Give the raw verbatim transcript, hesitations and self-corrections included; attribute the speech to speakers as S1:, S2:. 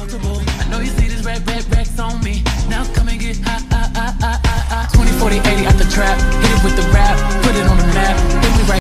S1: multiple. I know you see this red, red, racks on me. Now come and get high, high, high, high, high, high. twenty, forty, eighty out the trap.